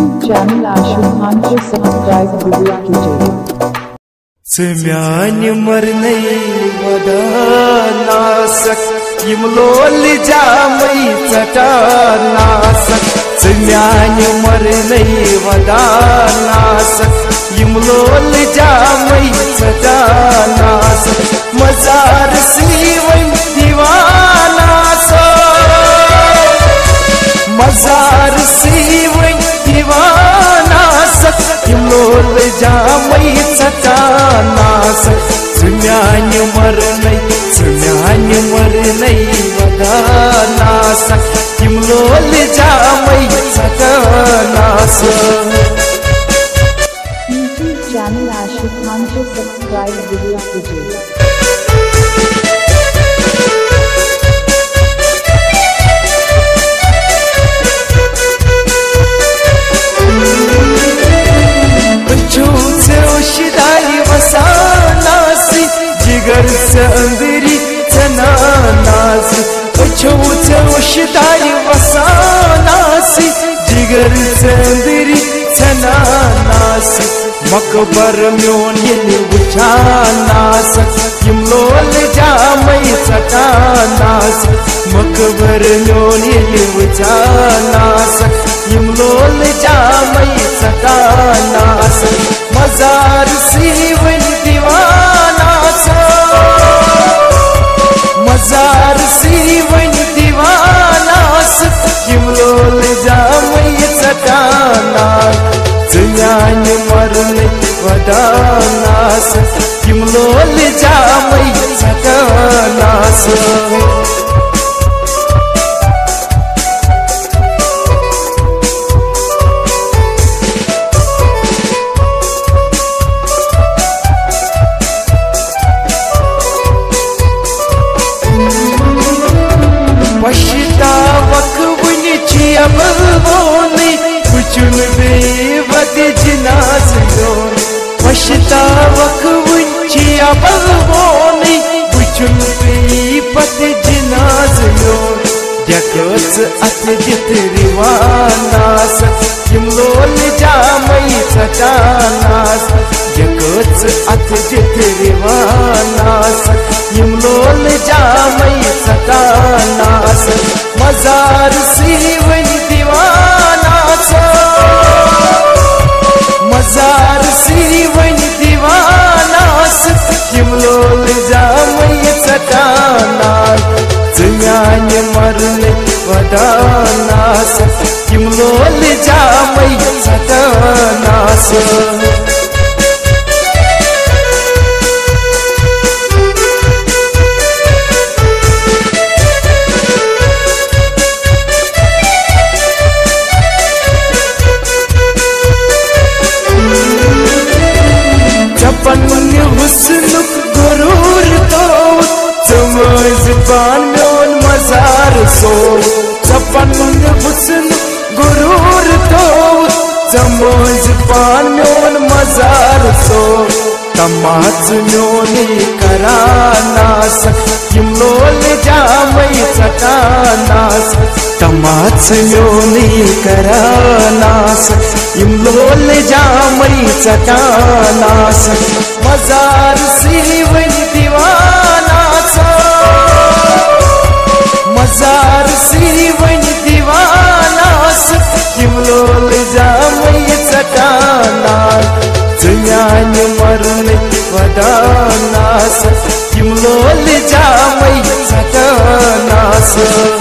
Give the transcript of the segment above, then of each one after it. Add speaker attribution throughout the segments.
Speaker 1: Channel Ashiq Khan को subscribe जरूर कीजिए।
Speaker 2: सम्यान मरने वदा नासक यम लोल जामई चटा नासक सम्यान मरने वदा नासक यम लोल जामई चटा नासक मजार सीवन दीवाना सो मजार सीवन दीवाना सक यम लोल जामई चटा नासक सम्यान मरने वदा नासक यम लोल जामई चटा नासक।
Speaker 1: चैनल आशिक खान को सब्सक्राइब जरूर कीजिए।
Speaker 2: जिगर से अंदरी चनानासी वशिदाई वसानासी जिगर से अंदरी चनानासी मकबर म्योन ये वुचानासक यम लोल जामई चटानासी मकबर म्योन ये वुचानासक यम लोल जामई चटानासक मजार सीवन दीवाना मजार सीवन दीवाना यम लोल जामई चटाना सम्यान मरने वदा नासक यम लोल जामई चटाना। पछतावक वन बलवोनी कुचुन बेवद जिनाज लोन पछतावक वन बलवोनी कुचुन बेवद जिनाज लोन देखस अत जित रिवानास यम लोल जामई चटानास देखस अत जित रिवानास यम लोल जामई चटानास मजार सीवन दीवाना मजार सीवन दीवाना यम लोल जामई चटानास सम्यान मरने वदा नासक यम लोल जामई चटानास। हुस्न गुरूर तो समझ पान म्योन मजार सो चपन हुस्न गुरूर तो समझ पान म्योन मजार सो तमाच म्योन करानासक यम लोल जामई चटानास तमाच म्योन करानासक यम लोल जामई चटानास मजार सीवन दीवाना मजार सीवन दीवाना यम लोल जामई चटानास सम्यान मरने वदा नासक यम लोल जामई चटानास।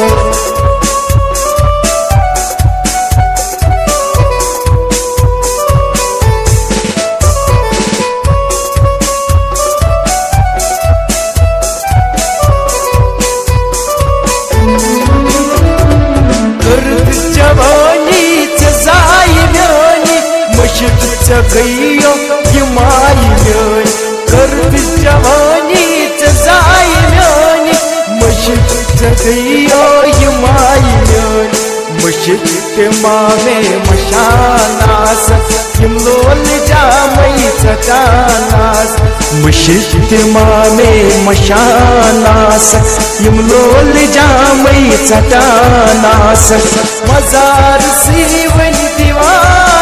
Speaker 2: गयो यमाई म्योन कर्द जवानी चजाई म्योन मशिद गयो यमाई म्योन मशिद मामे मशानास यम लोल जामई चटानास मशिद मामे मशानास यम लोल जामई चटानास मजार सीवन दीवाना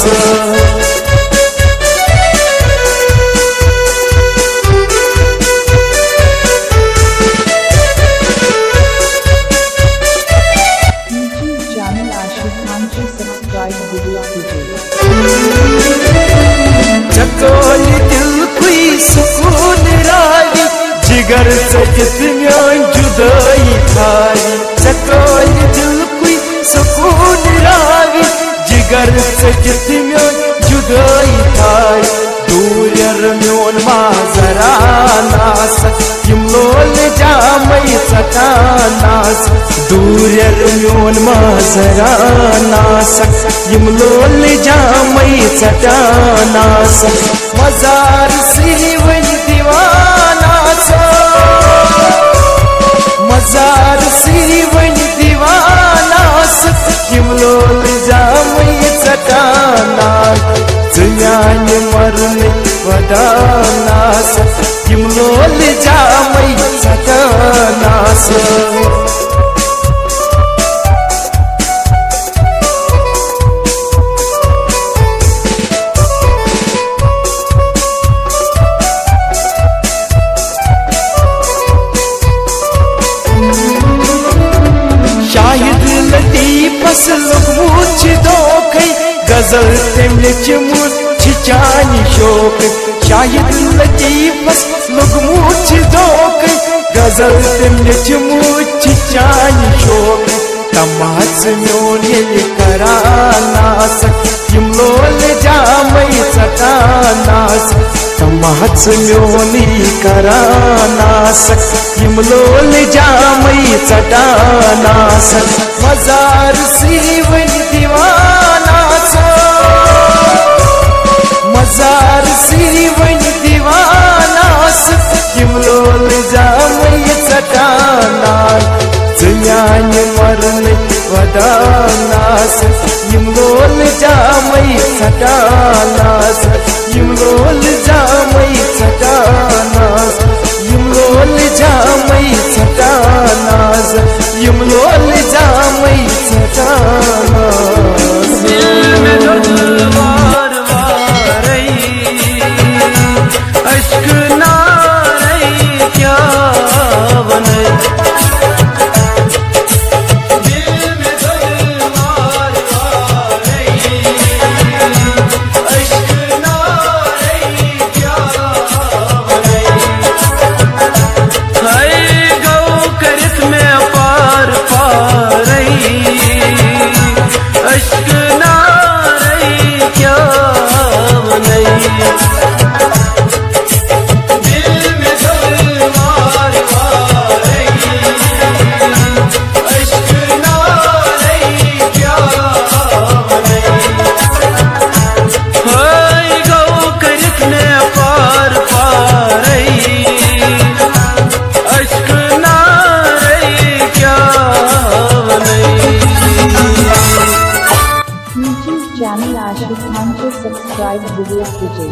Speaker 2: चकोली दिल कोई सुकून रावी जिगर सजत म्यान जुदाई थारी चकोली दिल कोई सुकून रावी जिगर सजत म्यान जुदाई थारी दूर म्योन माजरा नास यम लोल जामई सतानास दूर म्योन माजरा नास यम लोल जामई सतानास मजार सी वन दीवानास मजार सी वन दीवानास यम लोल जामई सतानास जुयान मरन वदानास यम लोल जामई सतानास शाहिद लतीफस लुकमुच दोखै गजल तेमच मुछ चानी शोक शाहिद लतीफस लुकमुच दोखै गजल तेमच मुछ चानी शोक तमाच म्योन ये करानास यम लोल जामई सतानास तमाच म्योन करानास यम लोल जामई सतानास मजार सी वन दीवानास मजार सी वन दीवानास यम लोल जामई सतानास जुयान मरन वदानास यम लोल जामई सतानास यम लोल जामई सतानास यम लोल जामई सतानास यम लोल जामई सतानास दिल में दर्द वार वारई अश्क नारई क्या बने
Speaker 1: चैनल आशिक खान को सब्सक्राइब जरूर कीजिए।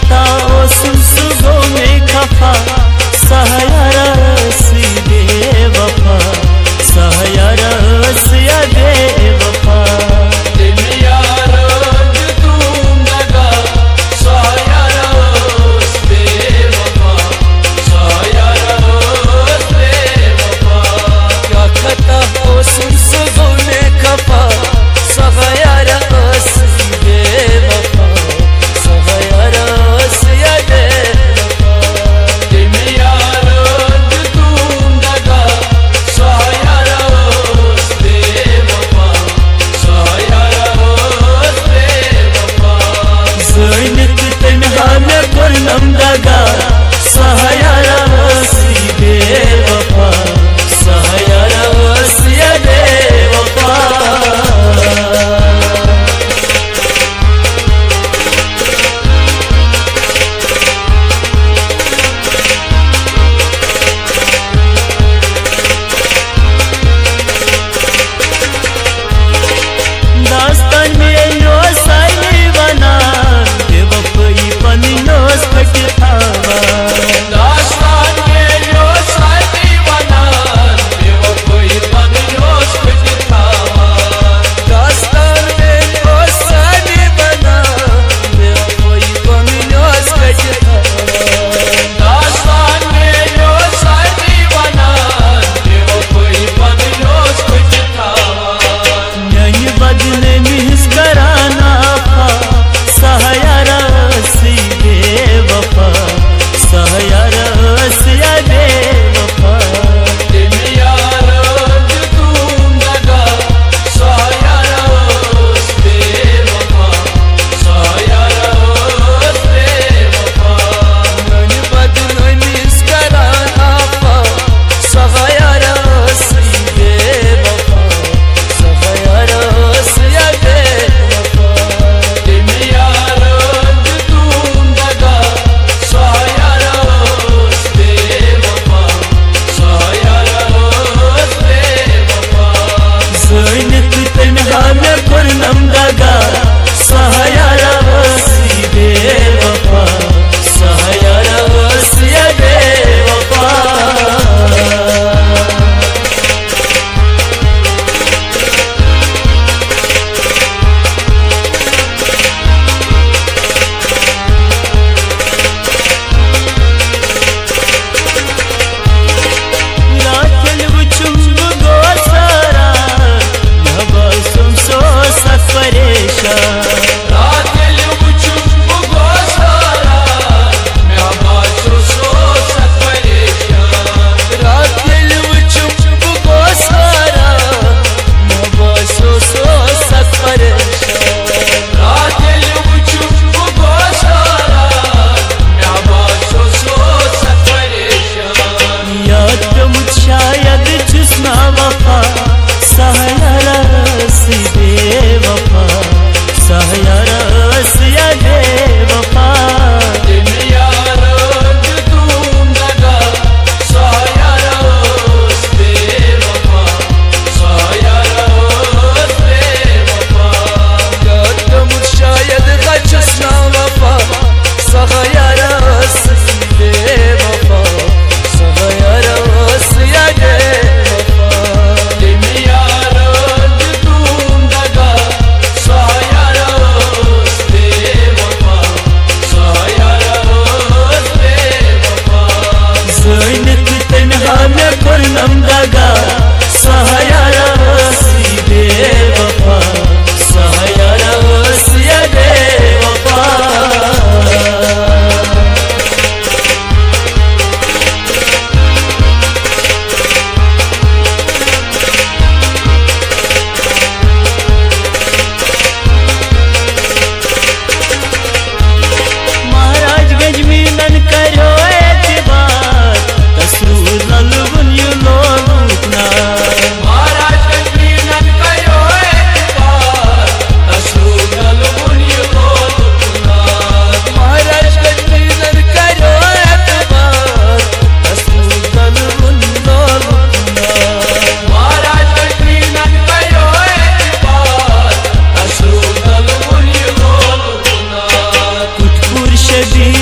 Speaker 2: खता ओ सुसुगो में खफा सहयरस बेवफा सहयरस या बेवफा
Speaker 3: दिल यार तुम लगा सहयरस बेवफा सहयरस बेवफा
Speaker 2: क्या खता ओ सुसुगो में खफा सहयरस बेवफा सहयरस या बेवफा
Speaker 3: दिल यार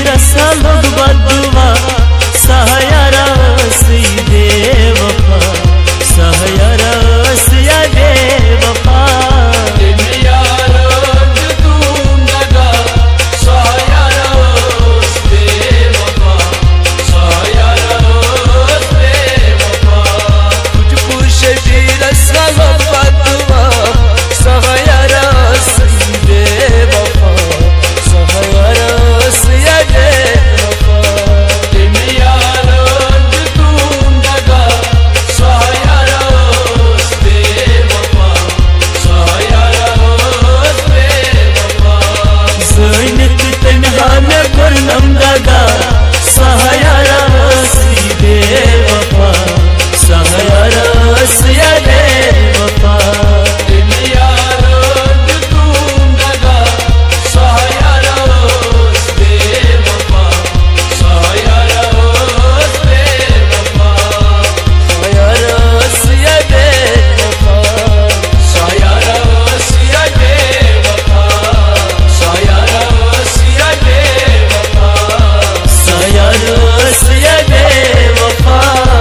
Speaker 2: रसा लोग बदुआ सहयारा सीधे वफा सहयारा सिया दे वफा
Speaker 3: दिन यार तुम दगा सहयारा दे वफा सहयारा दे वफा
Speaker 2: कुछ पुरुष भी रसा लोग बदुआ सहयारा सीधे वफा सहयारा सिया दे वफा
Speaker 3: दिन यार तुम दगा सहयारा दे वफा सहयारा दे वफा
Speaker 2: ज़ैनत तन्हा में गुरनम दगा सहयारा सीधे वफा सहयारा सिया दे वफा
Speaker 3: दिन यार तुम दगा सहयारा दे वफा सहयारा दे वफा
Speaker 2: सहयारा सिया दे वफा
Speaker 3: सहयारा सिया दे वफा सहयारा सिया दे वफा
Speaker 2: सहयारा सिया दे वफा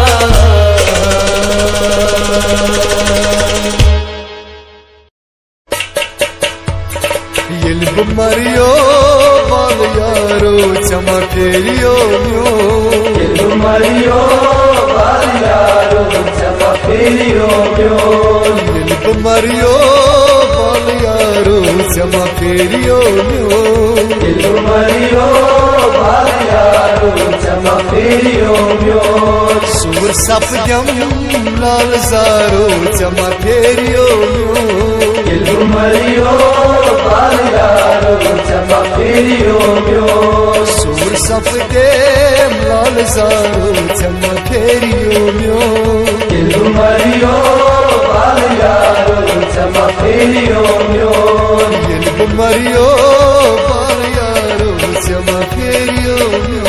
Speaker 4: Yelb Mario bal yaro chama feriyo myo Yelb Mario bal yaro chama feriyo myo Yelb Mario bal yaro chama feriyo myo Yelb Mario bal yaro chama feriyo myo Sur sap jam lal zaro chama feriyo myo Yelb Mario bal yaro chama feriyo myo Sur sap dem lal zaro chama feriyo myo Yelb Mario bal yaro chama feriyo myo Yelb Mario bal yaro chama feriyo myo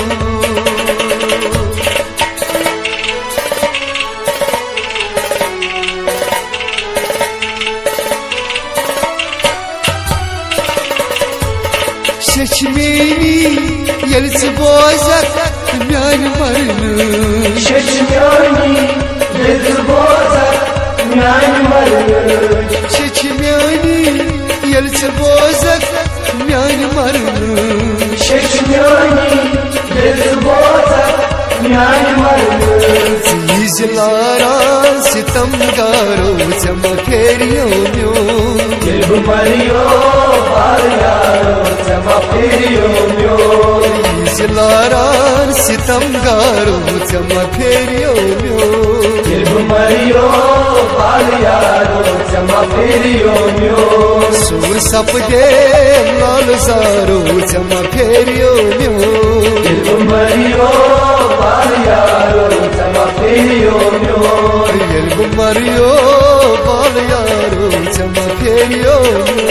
Speaker 4: Şeçmeni yelsi bozak myan marını Şeçmeni yelsi bozak myan marını Şeçmeni yelsi bozak myan marını Şeçmeni yelsi bozak myan marını Sizlara sitamgaro çamakheriyo myo Yelb Mario bal yaro chama feriyo myo Sizlara sitamgaro çamakheriyo myo Yelb Mario bal yaro chama feriyo myo Sur sap dem lal zaro çamakheriyo myo Yelb Mario bal yaro chama feriyo myo Yelb Mario bal yaro chama feriyo myo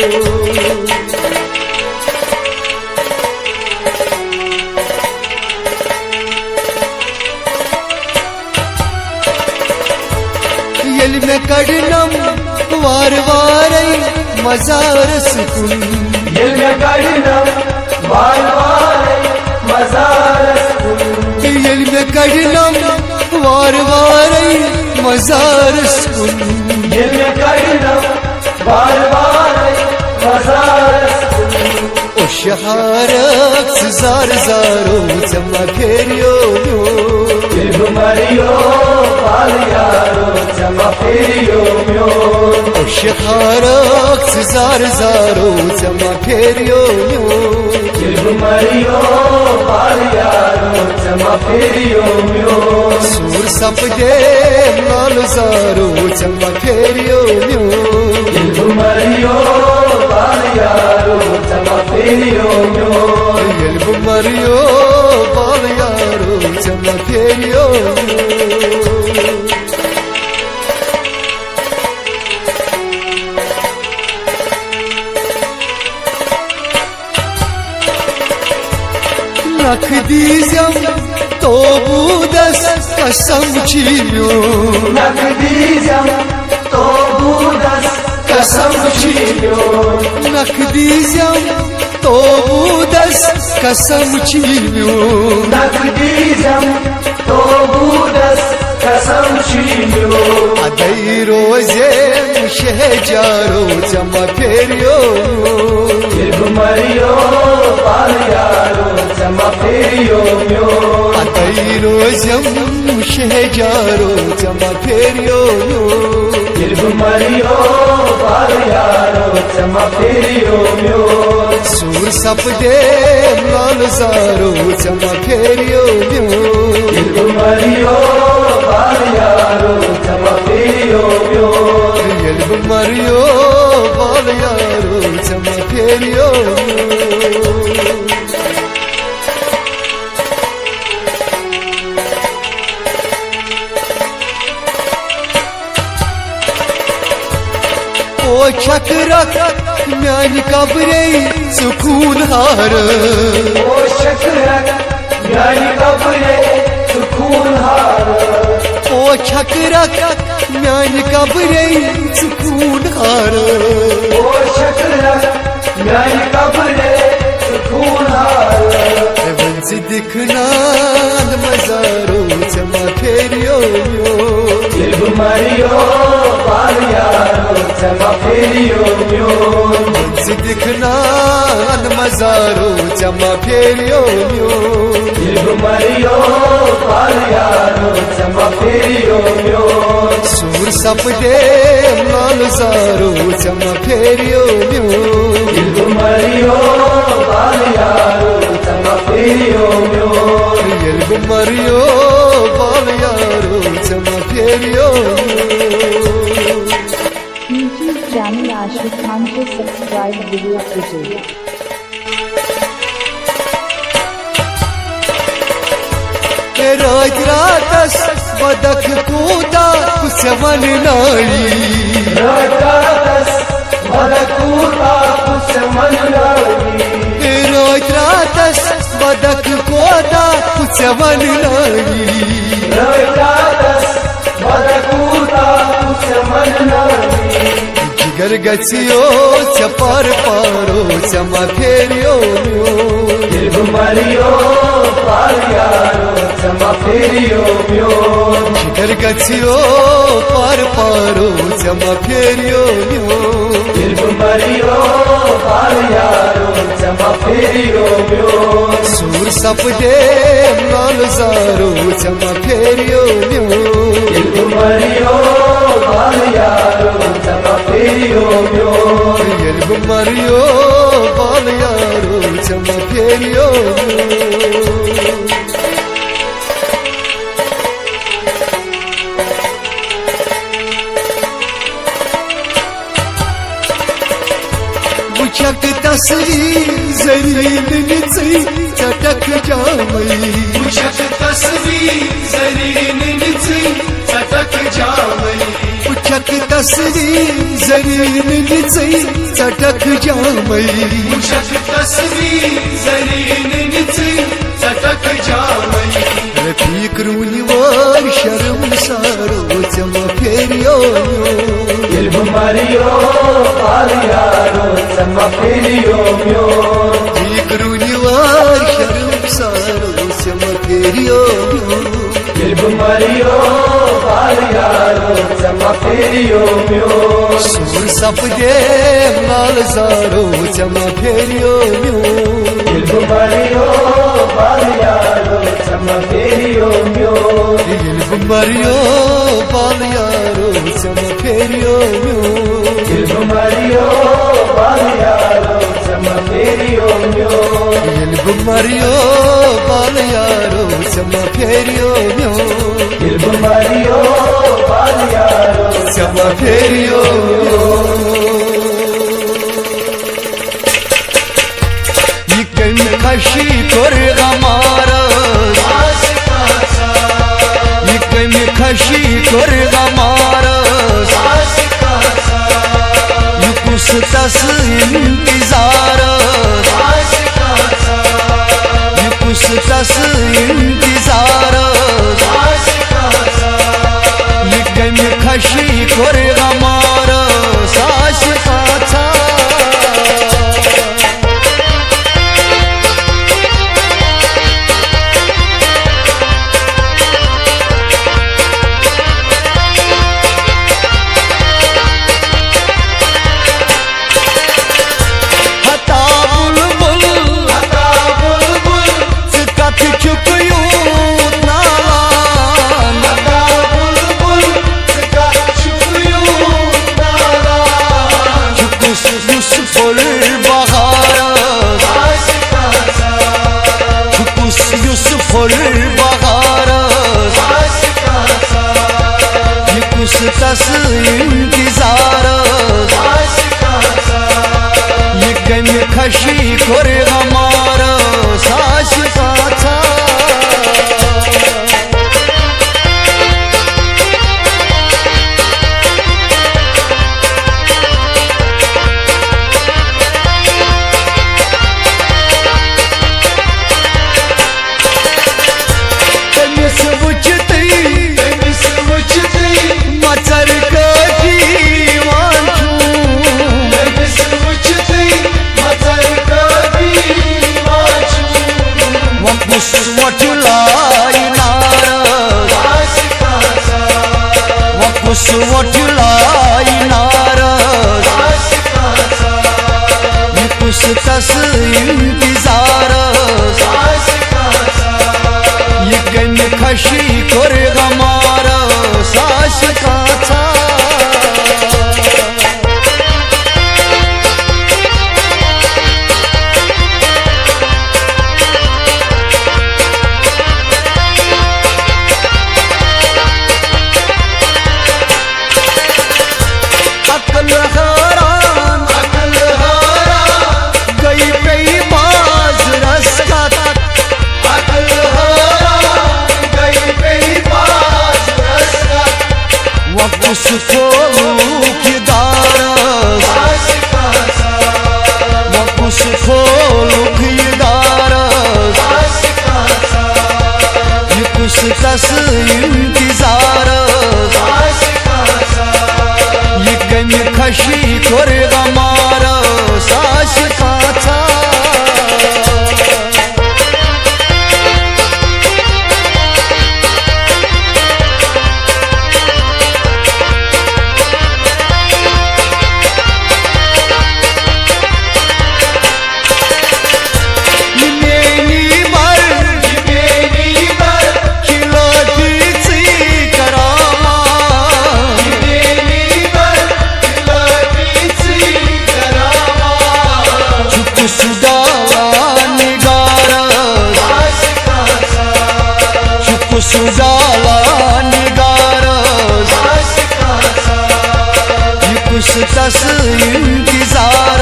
Speaker 4: Yelme kadinam var varay mazar sukun Yelme kadinam var varay mazar sukun Yelme kadinam var varay mazar sukun Yelme kadinam var varay mazar sukun O şaharak sizar zaro chama feriyo myo Yelb Mario bal yaro chama feriyo myo O şaharak sizar zaro chama feriyo myo Yelb Mario bal yaro chama feriyo myo Sur sap dem lal zaro chama feriyo myo Yelb Mario bal yaro chama feriyo myo Yelb Mario bal yaro chama feriyo myo Nak diyeceğim tobu des kasam çiyo Nak diyeceğim tobu des kasam çiyo Nak diyeceğim तो बूदस कसम चीन्यो
Speaker 3: नकदीजम तो बूदस कसम चीन्यो
Speaker 4: अदई रोजे शहजारो चमा फेरियो
Speaker 3: मरियो पाल यारो चमा फेरियो म्यो
Speaker 4: अदई Rossum शहजारो चमा फेरियो
Speaker 3: मरियो पाल यारो चमा फेरियो म्यो
Speaker 4: सूर सपदे लाल जारो चमा फेरियो म्यो
Speaker 3: मरियो पाल यारो चमा फेरियो म्यो
Speaker 4: मरियो बाल यारो चमा फेरियो ओ चक्रक म्यान कब्रे सुकून हार
Speaker 3: ओ चक्रक म्यान कब्रे सुकून हार
Speaker 4: ओ चक्रक म्यान कब्रे सुकून हार
Speaker 3: ओ चक्रक म्यान कब्रे सुकून हार
Speaker 4: वंस दिखना मजारो चमा फेरियो
Speaker 3: मरियो पाल यारो चमा फेरियो म्यो
Speaker 4: वंस दिखना मजारो चमा फेरियो
Speaker 3: मरियो पाल यारो चमा फेरियो म्यो
Speaker 4: सूर सपदे लाल जारो चमा फेरियो
Speaker 3: मरियो पाल यारो चमा फेरियो म्यो
Speaker 4: मरियो बाल यारो चमा फेरियो
Speaker 1: YouTube channel Ashik Khan to subscribe video today.
Speaker 4: रात रातस बदक कूदा कुसवन नाई
Speaker 3: रातस बदकूता कुसमन नाई
Speaker 4: रात रातस बदक कूदा कुसवन नाई
Speaker 3: रातस बदकूता कुसमन नाई
Speaker 4: जिगर गचियो चपार पारो चमा फेरियो
Speaker 3: मरियो पाल यारो चमा फेरियो म्यो
Speaker 4: जिगर गचियो पार पारो चमा फेरियो
Speaker 3: मरियो पाल यारो चमा फेरियो म्यो
Speaker 4: सूर सपदे लाल जारो चमा फेरियो
Speaker 3: मरियो पाल यारो चमा फेरियो म्यो
Speaker 4: मरियो बाल यारो चमा फेरियो बुचक तस्वीर जरीन निची चटक जामई
Speaker 3: बुचक तस्वीर जरीन निची चटक जामई
Speaker 4: बुचक तस्वीर जरीन निची चटक जामई
Speaker 3: बुचक तस्वीर जरीन निची चटक जामई
Speaker 4: रफीक रूनिवार शर्म सारो चमा फेरियो
Speaker 3: मरियो पाल यारो चमा फेरियो म्यो
Speaker 4: रफीक रूनिवार शर्म सारो चमा फेरियो
Speaker 3: मरियो पाल यारो चमा फेरियो म्यो
Speaker 4: सूर सपदे लाल जारो चमा फेरियो
Speaker 3: मरियो पाल यारो चमा फेरियो म्यो
Speaker 4: मरियो बाल यारो चमा फेरियो
Speaker 3: मरियो पाल यारो चमा फेरियो म्यो
Speaker 4: मरियो बाल यारो चमा फेरियो
Speaker 3: मरियो पाल यारो
Speaker 4: चमा फेरियो यकन खशी कर गमारा यकन खशी कर गमारा युकुस तस इंतजार युकुस तस इंतजार यकन खशी कर गमारा साश का खोल बहार कुस तस इंतजार ये गम खशी खोर हमारा साश का था तस इंतजार ये गम खशी कोर हमारा साश का था तस इंतजार ये गम खशी खोर हमारा साश का था सुजाला निगार ये कुछ तस इंतजार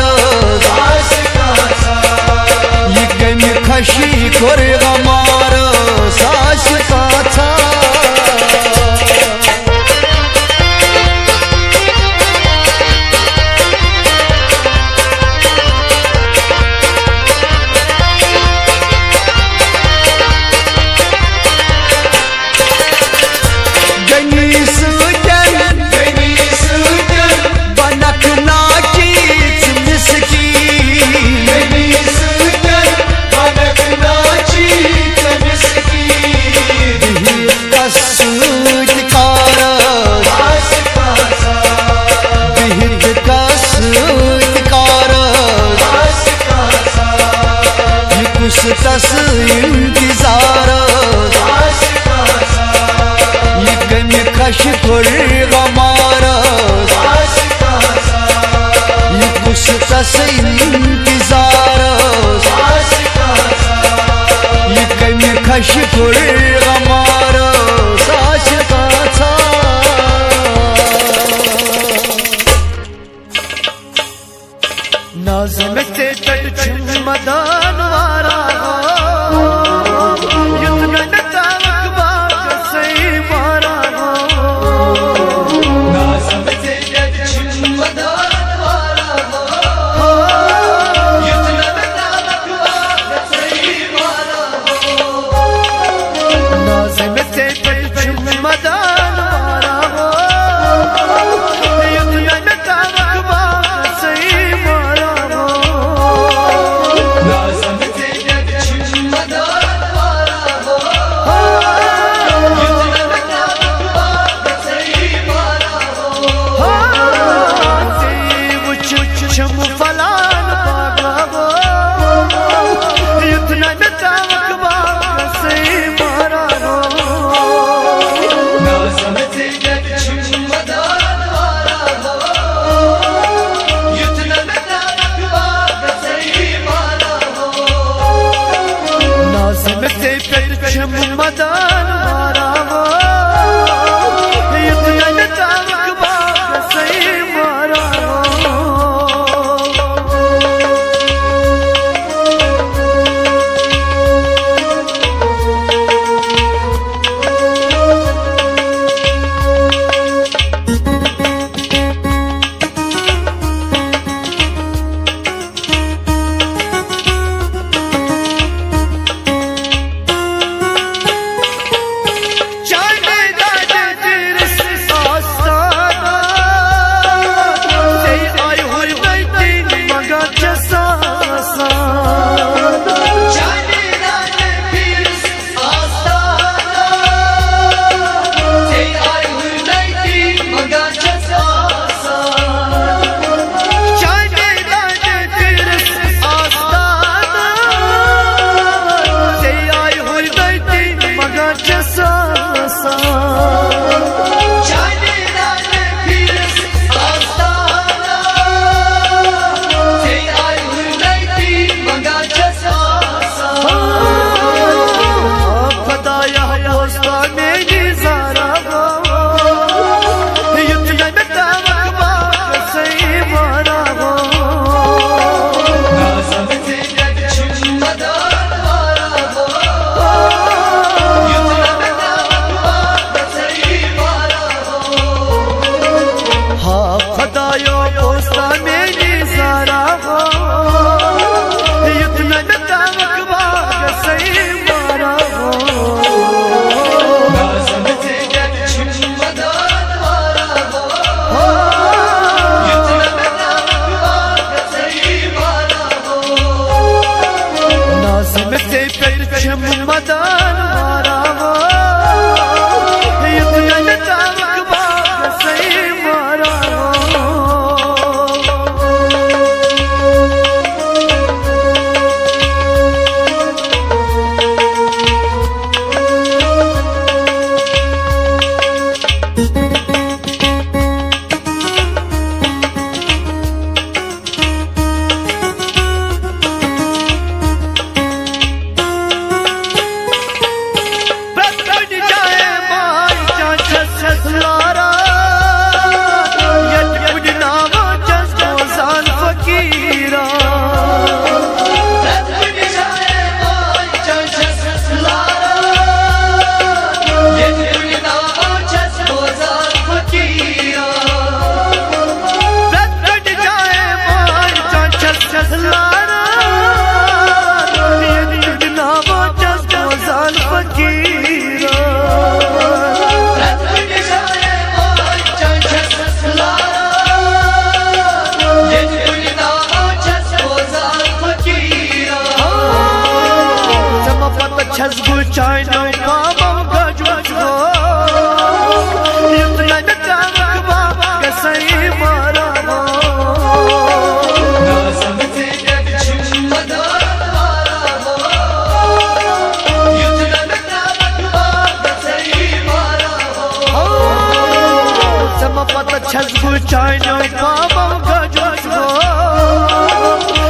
Speaker 4: ये गम खशी खोर हमारा साश का था तस इंतजार ये गम खश खोर हमारा ये कुछ तस इंतजार ये गम खश खोर हमारा साश का था
Speaker 2: नाज़ ते तट मदान वारा
Speaker 4: छम मदान मारा हो युद्ध तावक बाग सही मारा हो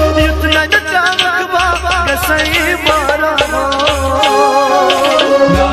Speaker 3: ना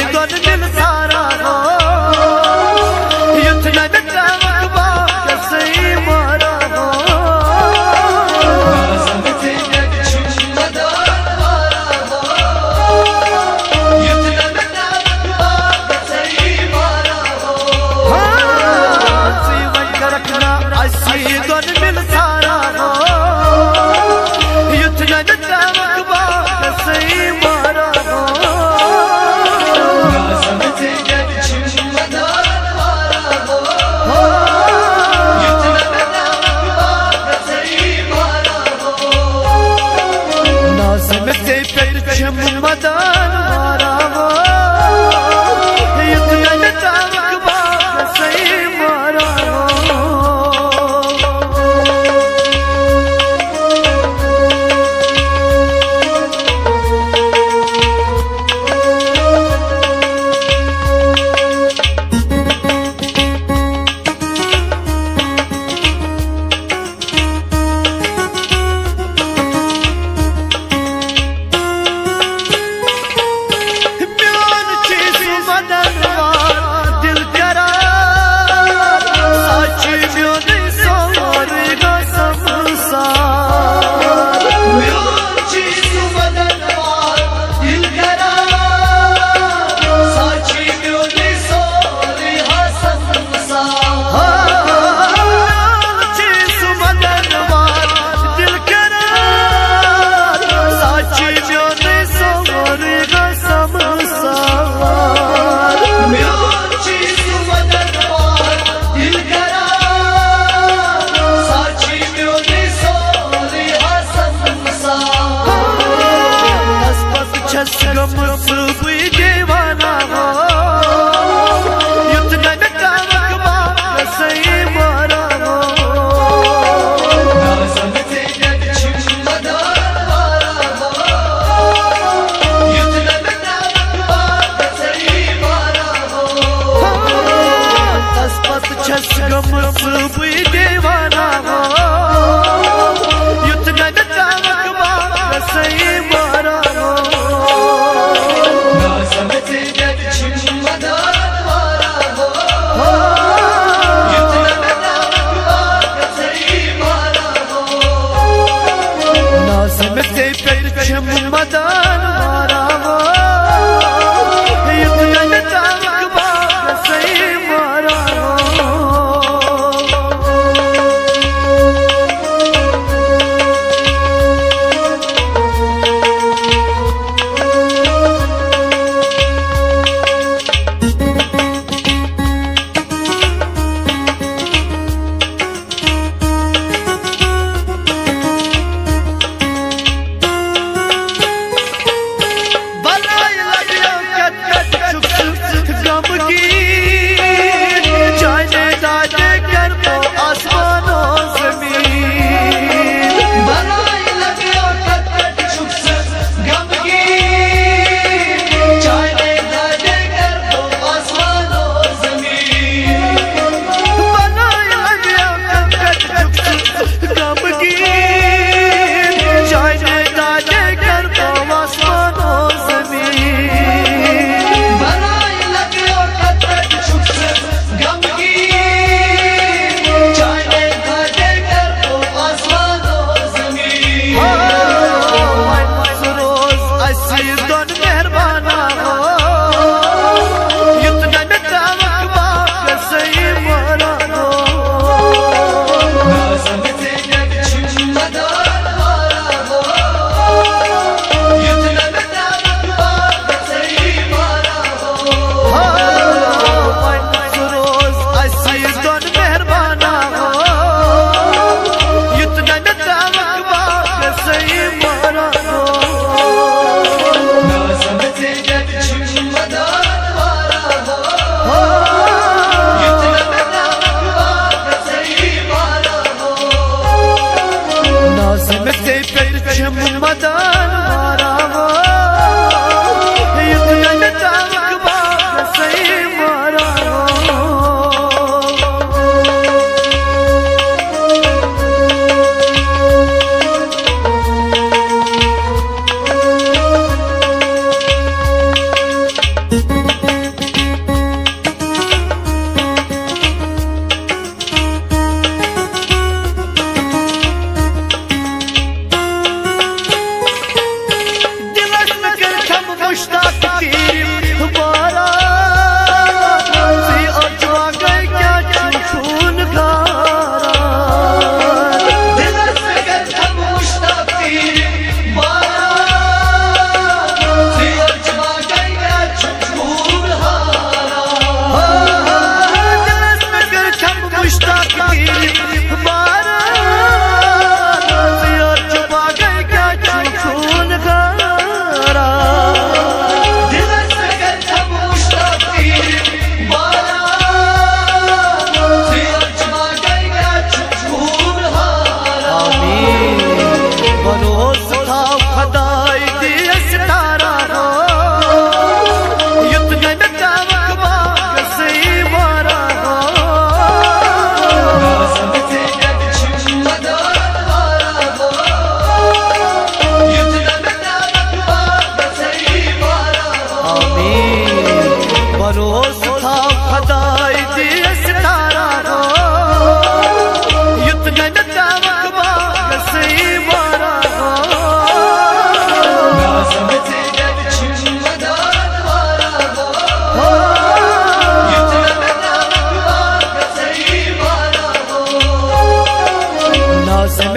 Speaker 4: गन दिल सारा हो युद्ध न जटावा सही मारा हो रखना असी गन दिल सारा हो युद्ध न जटावा सही मारा हो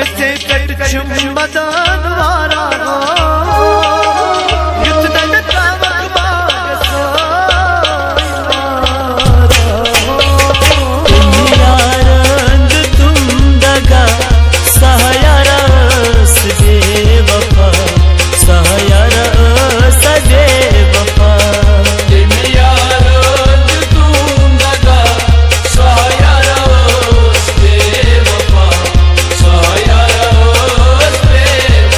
Speaker 4: मिसे कट चुम्बदान वारा युद्ध तावक बाग
Speaker 2: दुनिया रंग तुम दगा सहया रस दे वफा सहया रस दे वफा
Speaker 3: दुनिया रंग तुम दगा सहया रस दे वफा सहया रस दे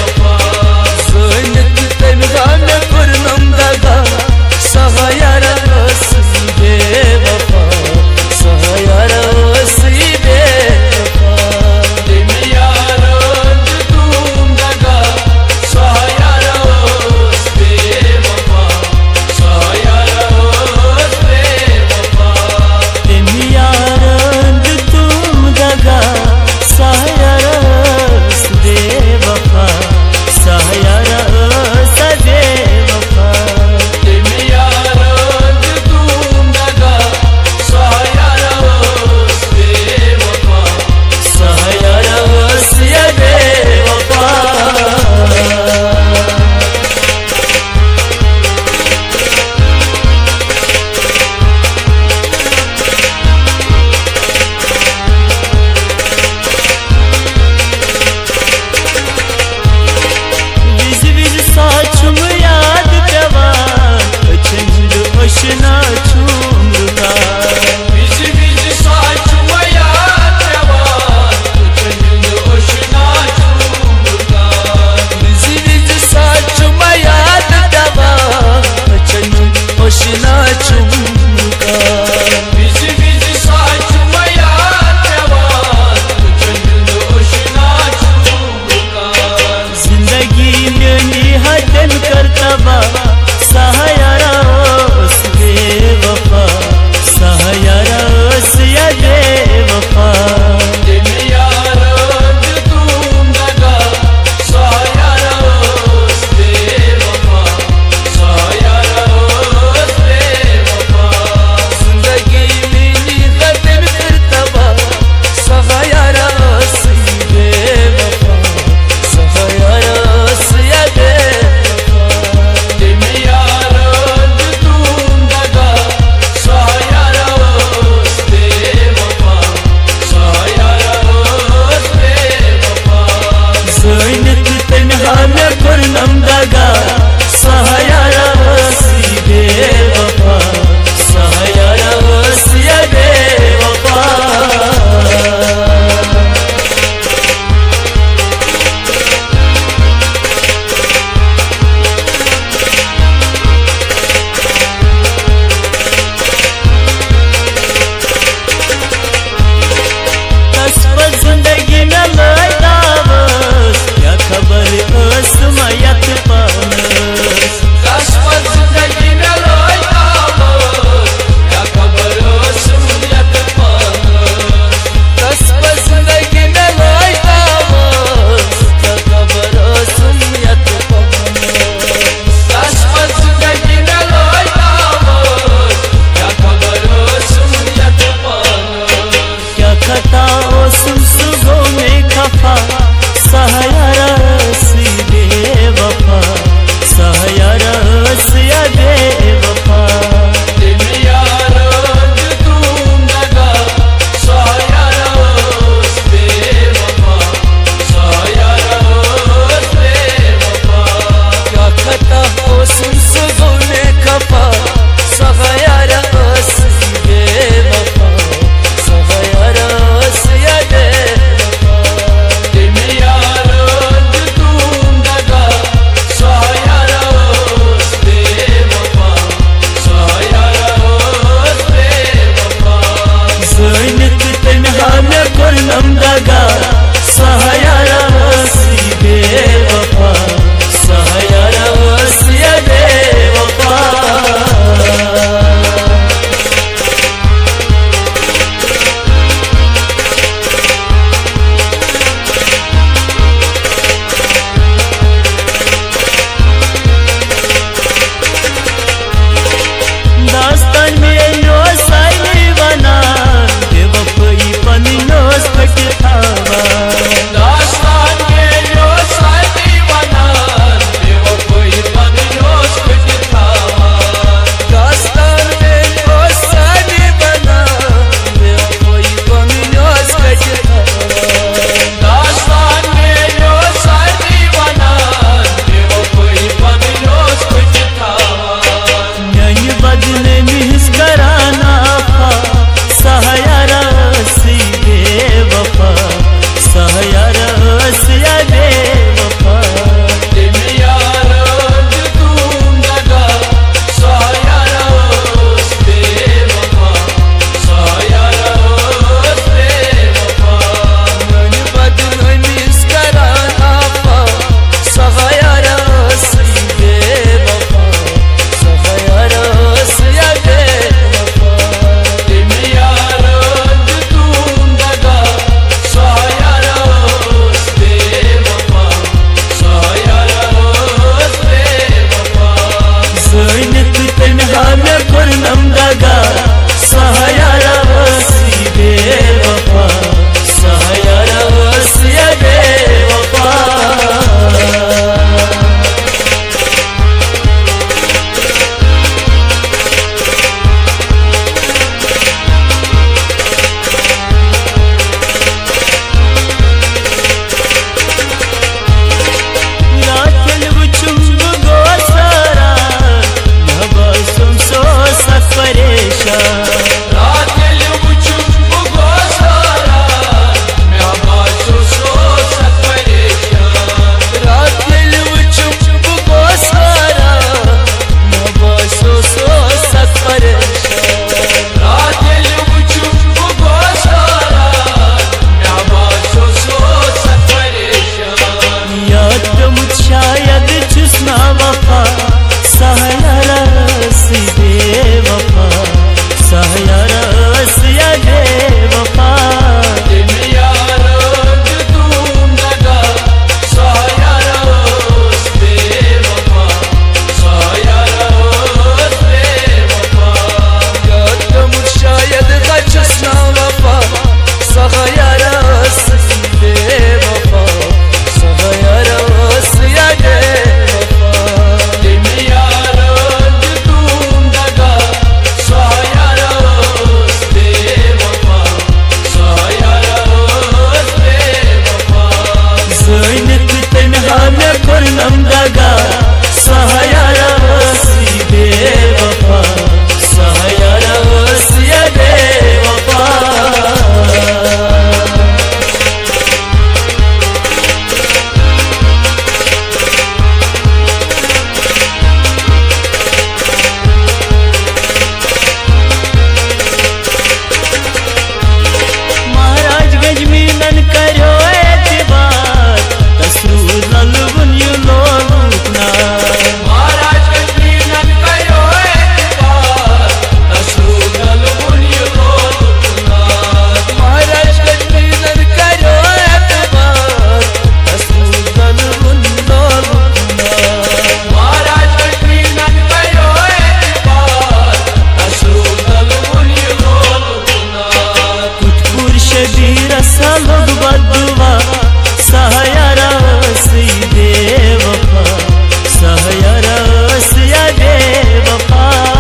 Speaker 2: लोग बदुआ सहयारा सी बेवफा सहयारा सिया बेवफा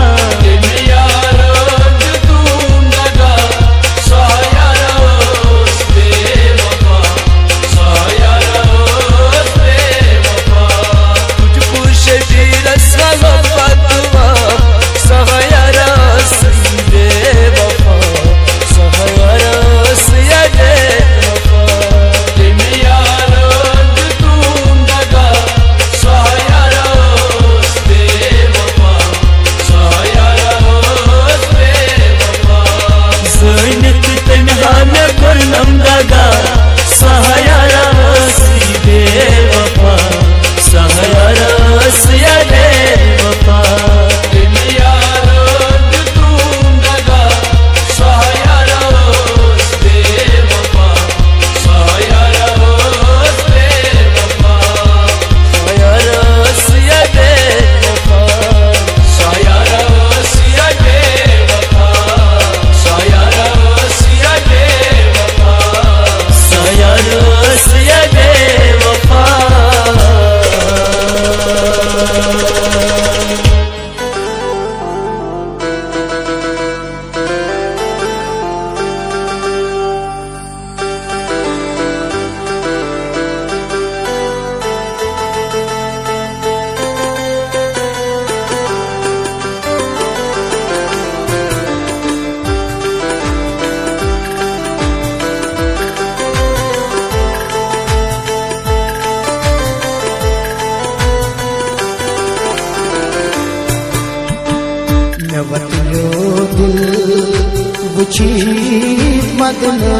Speaker 5: मदना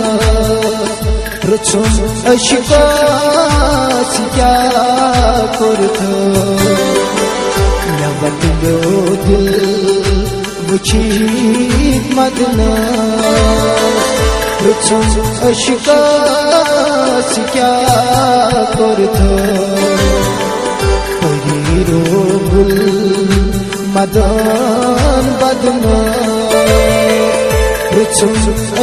Speaker 5: रुचुम अशिकास क्या करतो नवदिलो दिल बुछीत मदना रुचुम अशिकास क्या करतो पहीरो गुल मदन बदना रुचुम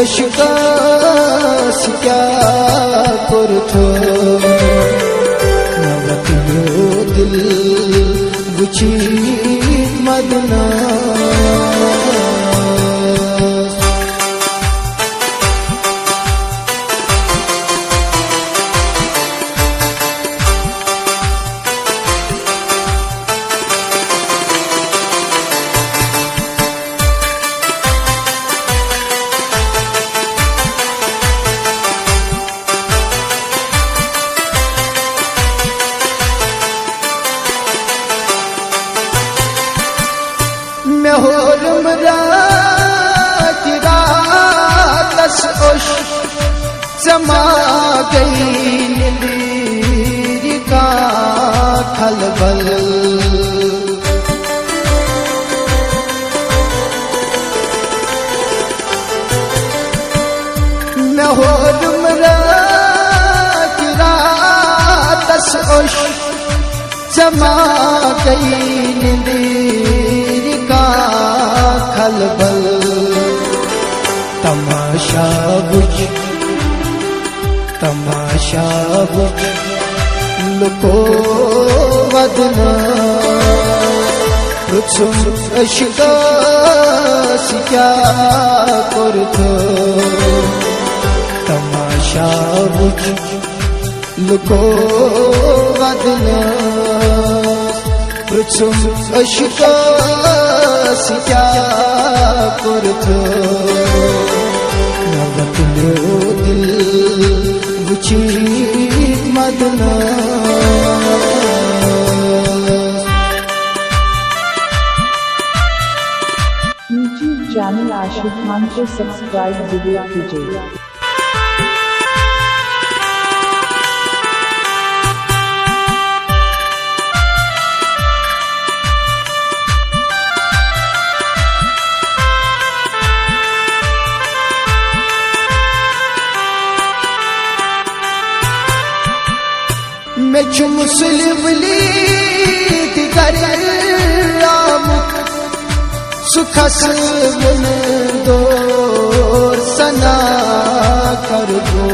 Speaker 5: अशिकास क्या करतो नवदिलो दिल बुछीत मदना समा गई नींद का खलबल मैं हो रातस समा गई नींद का खलबल तमाशा बुझ लुको वदना रुचुम अशिकास क्या करतो तमाशा बुझ लुको वदना रुचुम अशिकास क्या करतो नवदिलो दिल बुछीत मदना
Speaker 1: यूट्यूब चैनल आशिक खान को सब्सक्राइब जरूर कीजिए।
Speaker 5: मैं मुस्लिमली दिगराम सुखस मुन दो सना कर दो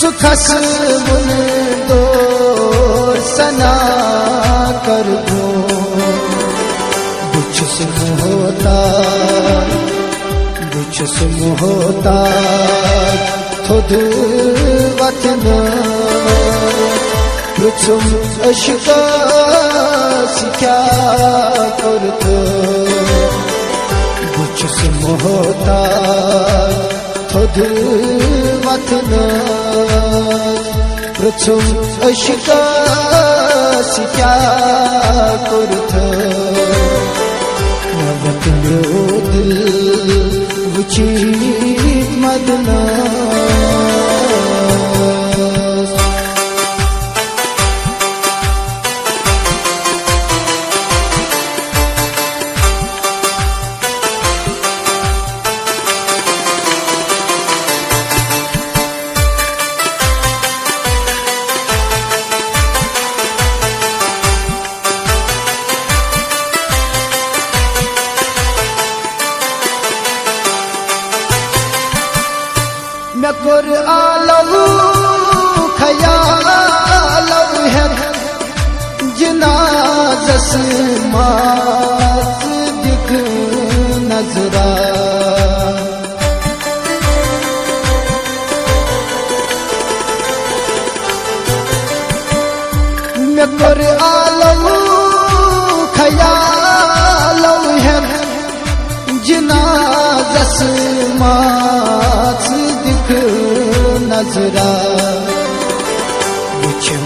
Speaker 5: सुखस मुन दो सना कर दो बुझस मोहता थोद वतन पृथुम अशका क्या करत बुझस मोहता थोद वतन पृथुम अशका क्या करत वतनो दिल वुची मदना नकुर आलू खयालू है जनाजस मात दिख नजरा नकुर आलू खयालू है जनाजस मात नजरा गुचम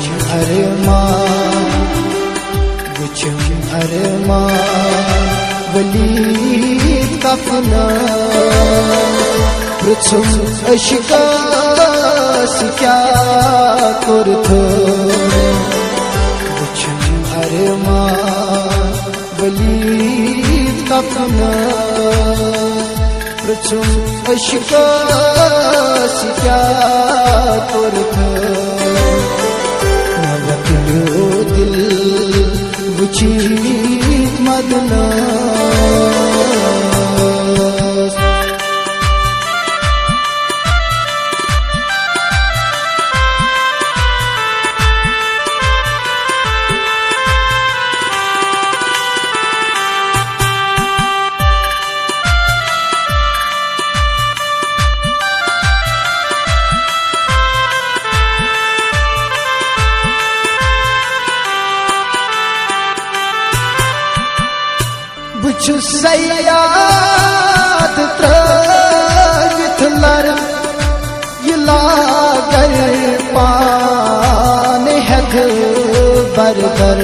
Speaker 5: अरमा वली कफना पृथुम अशका क्या करत गुचम अरमा वली कफना पृथुम अशका क्या करत वतनो दिल वुची मदना बुझु सयाद त्रगथलर यलागर पान हद बरबर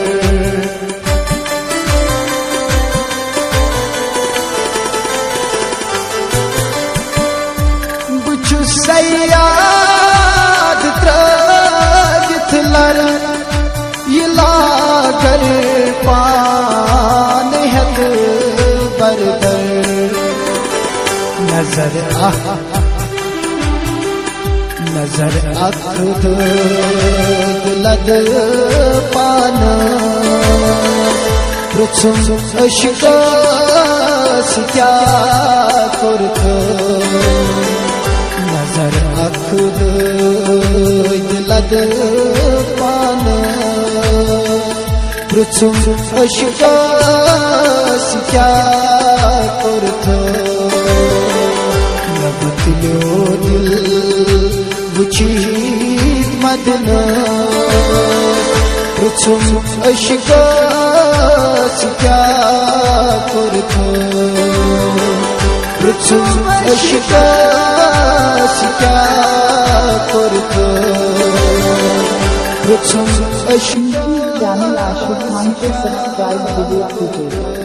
Speaker 5: बुझु सयाद त्रगथलर यलागर पान बरबर नजर अखद लद पान पृथुम अशका क्या करत नजर अखद लद पान पृथुम अशका क्या करत नबतलो दिल वुची मदना पृथुम अशका क्या करत पृथुम अशका क्या करत पृथुम अशका
Speaker 1: चैनल आशिक खान को सब्सक्राइब जरूर कीजिए।